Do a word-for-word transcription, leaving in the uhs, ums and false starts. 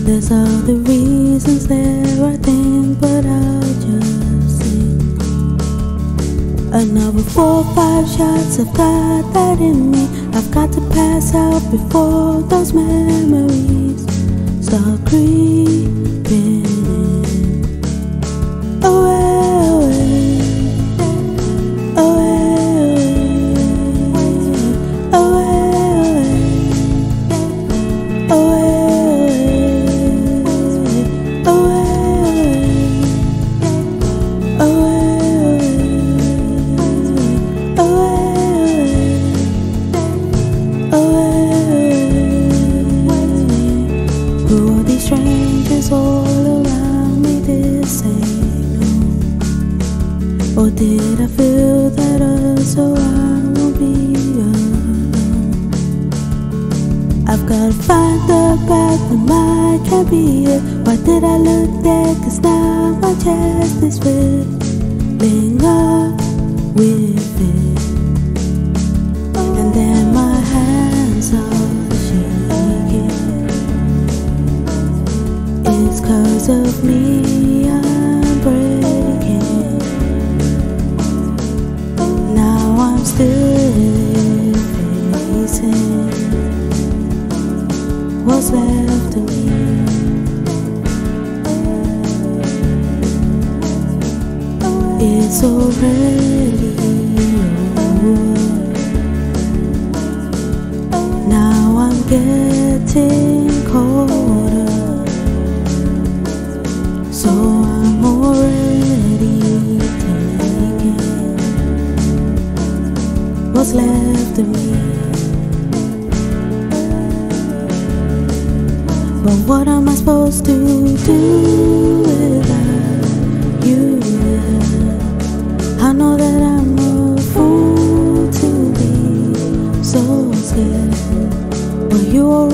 There's all the reasons there, I think, but I'll just sing. Another four, five shots, I've got that in me. I've got to pass out before those memories start creeping in. Away, away, away, away, away, away, away, away. Who are these strangers all around me? This ain't no. Or did I feel that also I won't be alone? I've gotta find the path that might can't be it. Why did I look there? Cause now my chest is filling up with it. And then my hands are shaking. It's cause of me I'm breaking. Now I'm still facing what's left of me. It's already over. Now I'm getting colder, so I'm already taking what's left of me. But what am I supposed to do without you? I know that I'm a fool to be so scared, but you're